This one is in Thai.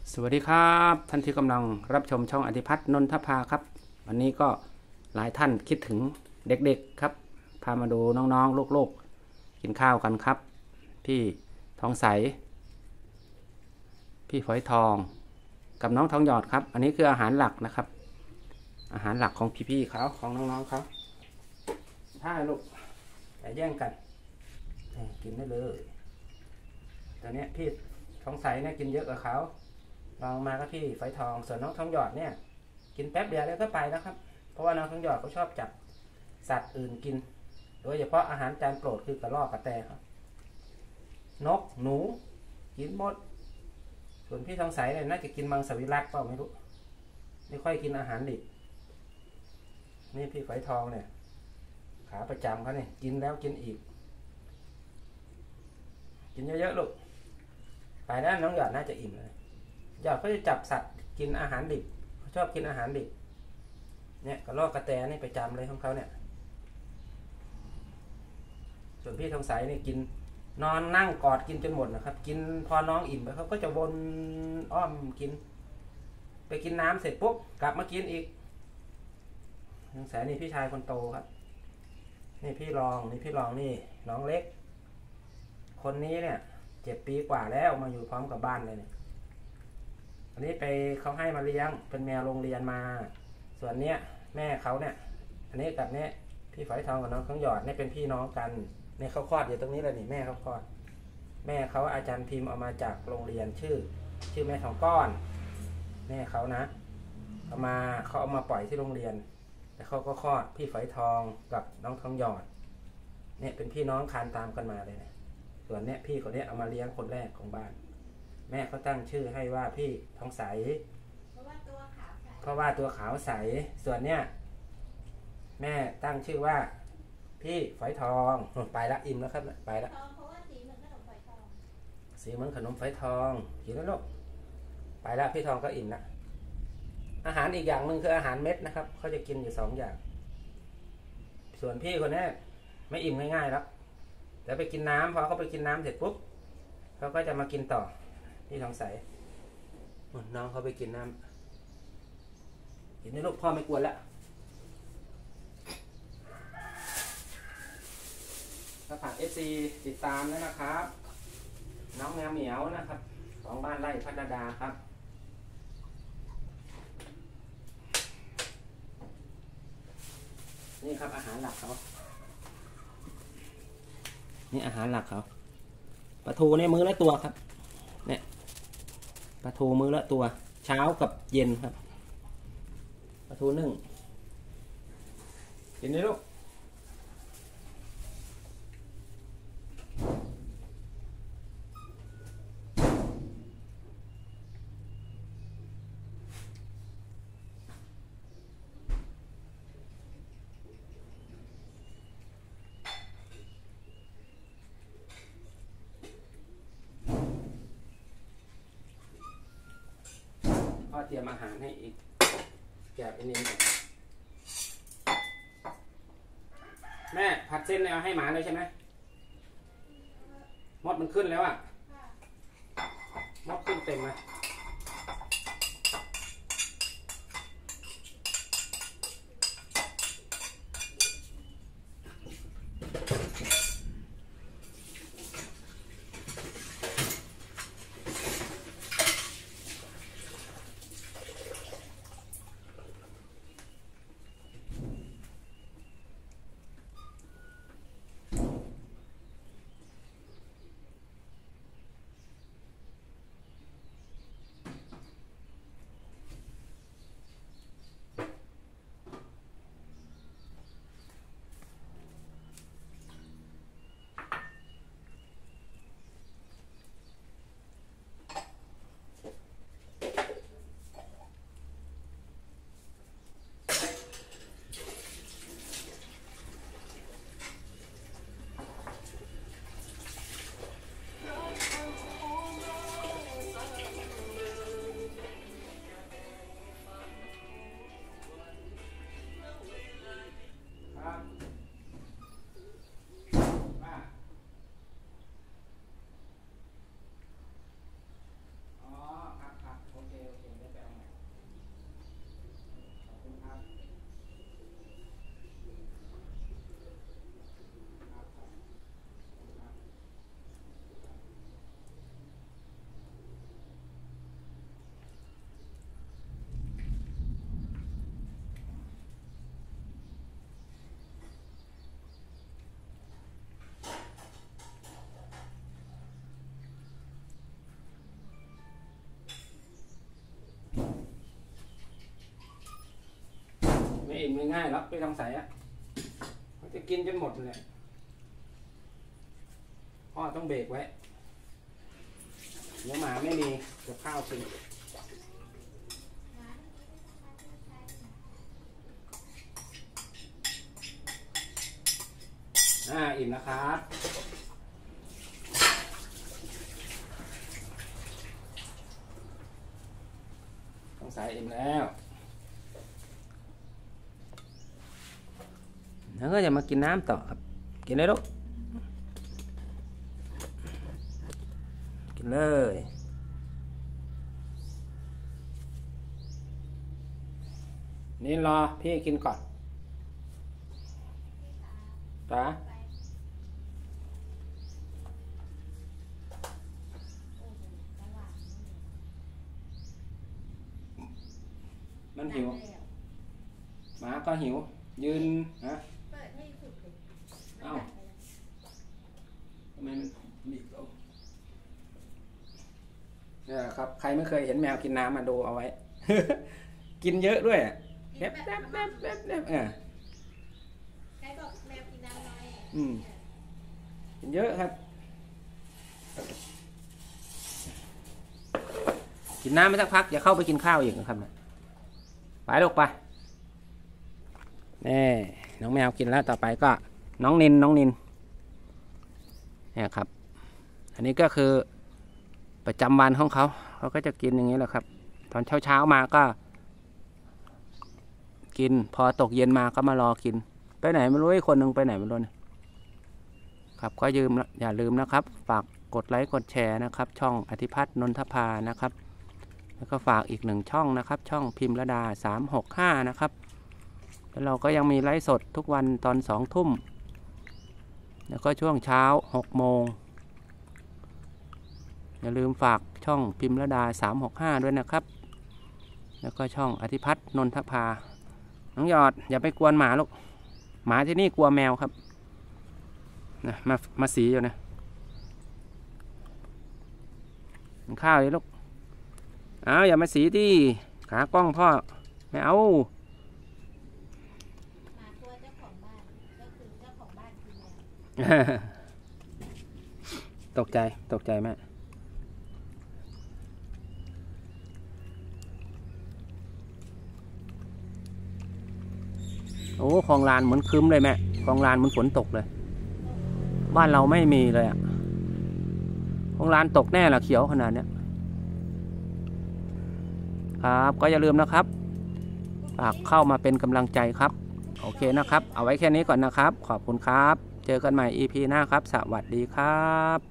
สวัสดีครับท่านที่กำลังรับชมช่องอธิพัฒน์นนทภาครับวันนี้ก็หลายท่านคิดถึงเด็กๆครับพามาดูน้องๆลูกๆกินข้าวกันครับพี่ทองใสพี่ฝอยทองกับน้องทองหยอดครับอันนี้คืออาหารหลักนะครับอาหารหลักของพี่ๆเขาของน้องๆเขาถ้าลูกอย่าแย่งกันกินได้เลยตอนนี้พี่ทองใสเนี่ยกินเยอะกว่าเขาลองมาก็พี่ฝอยทองส่วนน้องทองหยอดเนี่ยกินแป๊บเดียวแล้วก็ไปแล้วครับเพราะว่าน้องทองหยอดเขาชอบจับสัตว์อื่นกินโดยเฉพาะอาหารจานโปรดคือกระรอกกระแตครับนกหนูกินหมดส่วนพี่ทองใสเนี่ยน่าจะกินมังสวิรัติเปล่าไม่รู้ไม่ค่อยกินอาหารดิบนี่พี่ฝอยทองเนี่ยขาประจำเขาเนี่ยกินแล้วกินอีกกินเยอะๆลูกไปแล้วน้องหยอดน่าจะอิ่มเลยหยอดเขาจะจับสัตว์กินอาหารดิบเขาชอบกินอาหารดิบเนี่ยกระรอกกระแตนี่ประจำเลยของเขาเนี่ยส่วนพี่ทองใสนี่กินนอนนั่งกอดกินจนหมดนะครับกินพอน้องอิ่มไปเขาก็จะวนอ้อมกินไปกินน้ำเสร็จปุ๊บกลับมากินอีกทองใสนี่พี่ชายคนโตครับนี่พี่รองนี่น้องเล็กคนนี้เนี่ย7 ปีกว่าแล้วมาอยู่พร้อมกับบ้านเลยเนี่ยอันนี้ไปเขาให้มาเลี้ยงเป็นแมวโรงเรียนมาส่วนเนี้ยแม่เขาเนี่ยอันนี้กับเนี้ยพี่ฝอยทองกับน้องทองหยอดเนี่ยเป็นพี่น้องกันเนี่ยเขาคลอดอยู่ตรงนี้เลยนี่แม่เขาคลอดแม่เขาอาจารย์พิมพ์เอามาจากโรงเรียนชื่อแม่ทองก้อนแม่เขานะเขาเอามาปล่อยที่โรงเรียนแต่เขาก็คลอดพี่ฝอยทองกับน้องทองหยอดเนี่ยเป็นพี่น้องคานตามกันมาเลยนะส่วนเนี้ยพี่คนนี้เอามาเลี้ยงคนแรกของบ้านแม่เขาตั้งชื่อให้ว่าพี่ทองใสเพราะว่าตัวขาวใสส่วนเนี้ยแม่ตั้งชื่อว่าพี่ฝอยทองไปละอิ่มแล้วครับไปละเพราะว่าสีเหมือนขนมฝอยทองกินแล้วลูกไปละพี่ทองก็อิ่มละอาหารอีกอย่างหนึ่งคืออาหารเม็ดนะครับเขาจะกินอยู่2 อย่างส่วนพี่คนนี้ไม่อิ่มง่ายๆแล้วแต่ไปกินน้ำพอเขาไปกินน้ำเสร็จปุ๊บเขาก็จะมากินต่อพี่ทองใสน้องเขาไปกินน้ำกินในลูกพ่อไม่กวนแล้วก็ฝาก FC ติดตามด้วยนะครับน้องแมวเหมียวนะครับของบ้านไร่พัฒดาครับนี่ครับอาหารหลักเขานี่อาหารหลักเขาปลาทูเนี่ยมื้อละตัวครับเนี่ยปลาทูมื้อละตัวเช้ากับเย็นครับปลาทูนึ่งกินได้ลูกพ่อเตรียมอาหารให้อีกแกะอันนี้แม่ผัดเส้นเอาให้หมาเลยใช่ไหมมดมันขึ้นแล้วอ่ะมดขึ้นเต็มเลยอิ่มง่ายๆหรอกพี่ทองใสอ่ะเขาจะกินจนหมดเลยพ่อต้องเบรกไว้เดี๋ยวหมาไม่มีกับข้าวกินอิ่มนะครับต้องใส่อิ่มแล้วแล้วก็จะมากินน้ำต่อครับกินเลยลูกกินเลยนี่รอพี่กินก่อนจ้ามันหิวหมาก็หิวยืนฮะเอ้าทำไมมันบีบเราเนี่ยครับใครไม่เคยเห็นแมวกินน้ำมาดูเอาไว้ กินเยอะด้วยแป๊บใครบอกแมวกินน้ำน้อยกินเยอะครับกินน้ำไม่สักพักอย่าเข้าไปกินข้าวอีกนะครับไปลูกไปนี่น้องแมวกินแล้วต่อไปก็น้องนินเนี่ยครับอันนี้ก็คือประจำวันของเขาก็จะกินอย่างนี้แหละครับตอนเช้ามาก็กินพอตกเย็นมาก็มารอกินไปไหนไม่รู้ไอ้คนหนึ่งไปไหนไม่รู้นะครับก็อย่าลืมนะครับฝากกดไลค์กดแชร์นะครับช่องอธิพัฒน์นนทภานะครับแล้วก็ฝากอีก1ช่องนะครับช่องพิมพ์ระดา365นะครับแล้วเราก็ยังมีไลฟ์สดทุกวันตอน2 ทุ่มแล้วก็ช่วงเช้า6 โมงอย่าลืมฝากช่องพิมพ์ระดา365ด้วยนะครับแล้วก็ช่องอธิพัฒน์นนทภาน้องหยอดอย่าไปกวนหมาลูกหมาที่นี่กลัวแมวครับนะมาสีอยู่นะข้าวเลยลูกอย่ามาสีที่ขากล้องพ่อไม่เอาหมาตัวเจ้าของบ้านก็คือเจ้าของบ้านคือแมวตกใจแม่โอ้คลองลานเหมือนคืมเลยแม่คลองลานเหมือนฝนตกเลยบ้านเราไม่มีเลยอ่ะคลองลานตกแน่ละเขียวขนาดนี้ครับก็อย่าลืมนะครับฝากเข้ามาเป็นกำลังใจครับโอเคนะครับเอาไว้แค่นี้ก่อนนะครับขอบคุณครับเจอกันใหม่ EP หน้าครับสวัสดีครับ